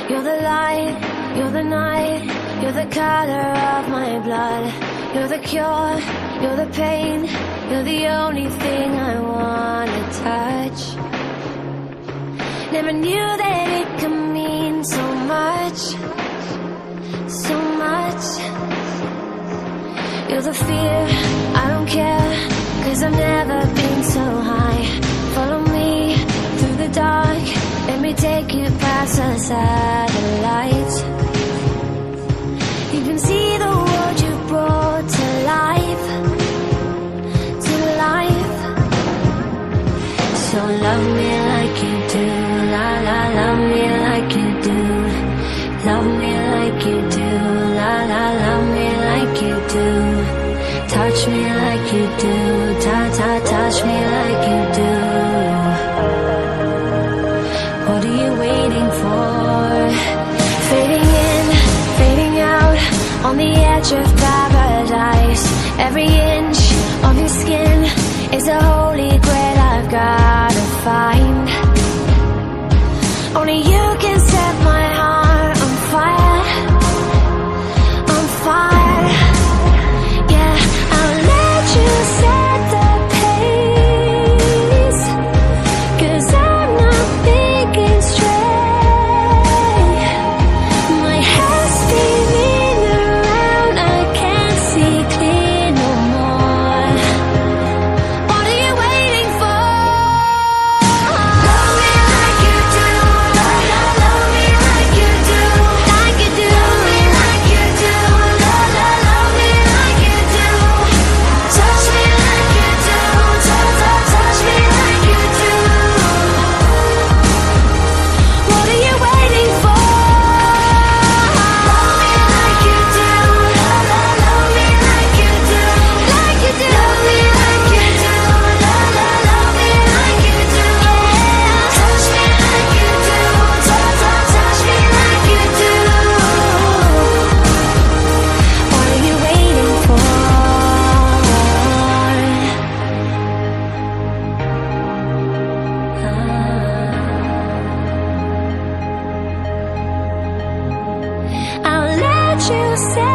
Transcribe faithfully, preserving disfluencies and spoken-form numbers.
You're the light, you're the night, you're the color of my blood. You're the cure, you're the pain, you're the only thing I wanna touch. Never knew that it could mean so much, so much. You're the fear, I don't care, 'cause I've never been so high. Follow me through the dark, let me take you past the satellites. You can see the world you brought to life, to life. So love me like you do, la la, love me like you do. Love me like you do, la la, love me like you do. Touch me like you do, ta ta, touch me like you do. What are you waiting for? Fading in, fading out, on the edge of paradise. Every inch of your skin is a holy grail I've gotta find. Only you can set my heart on fire, on fire. Yeah, I'll let you set the pace, 'cause I'm not thinking straight. My head's spinning around, I can't see clear no more. What are you waiting for? Love me like you do, la la, love me like you do, like you do. Love me like you do, la la, love me like you do. Touch me like you do, touch, touch, touch me like you do. What are you waiting for? Love me like you do, la la, love me like you do, like you do. Love me like you do, la la, love me like you do. Yeah, touch me like you do, touch, touch, touch me like you do. What are you waiting for? I'll let you say